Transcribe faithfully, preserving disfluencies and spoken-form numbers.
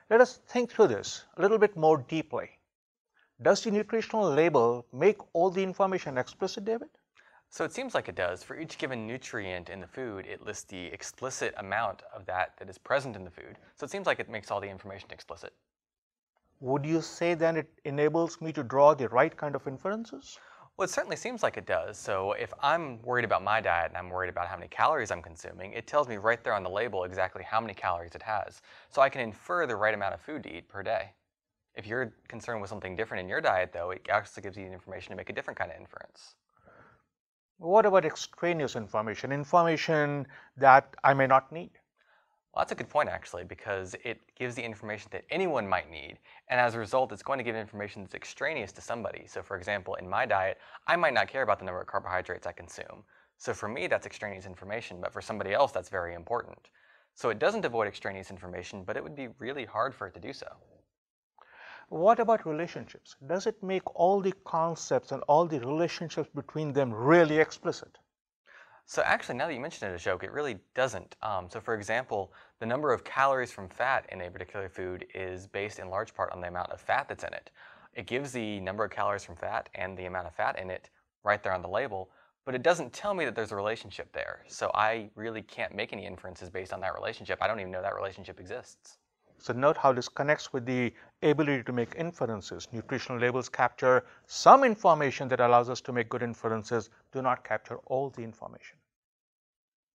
Let us think through this a little bit more deeply. Does the nutritional label make all the information explicit, David? So it seems like it does. For each given nutrient in the food, it lists the explicit amount of that that is present in the food. So it seems like it makes all the information explicit. Would you say then it enables me to draw the right kind of inferences? Well, it certainly seems like it does. So if I'm worried about my diet and I'm worried about how many calories I'm consuming, it tells me right there on the label exactly how many calories it has. So I can infer the right amount of food to eat per day. If you're concerned with something different in your diet, though, it actually gives you the information to make a different kind of inference. What about extraneous information, information that I may not need? Well, that's a good point, actually, because it gives the information that anyone might need, and as a result, it's going to give information that's extraneous to somebody. So, for example, in my diet, I might not care about the number of carbohydrates I consume. So for me, that's extraneous information, but for somebody else, that's very important. So it doesn't avoid extraneous information, but it would be really hard for it to do so. What about relationships? Does it make all the concepts and all the relationships between them really explicit? So actually, now that you mention it, Ashok, it really doesn't. Um, so for example, the number of calories from fat in a particular food is based in large part on the amount of fat that's in it. It gives the number of calories from fat and the amount of fat in it right there on the label, but it doesn't tell me that there's a relationship there. So I really can't make any inferences based on that relationship. I don't even know that relationship exists. So note how this connects with the ability to make inferences. Nutritional labels capture some information that allows us to make good inferences, do not capture all the information.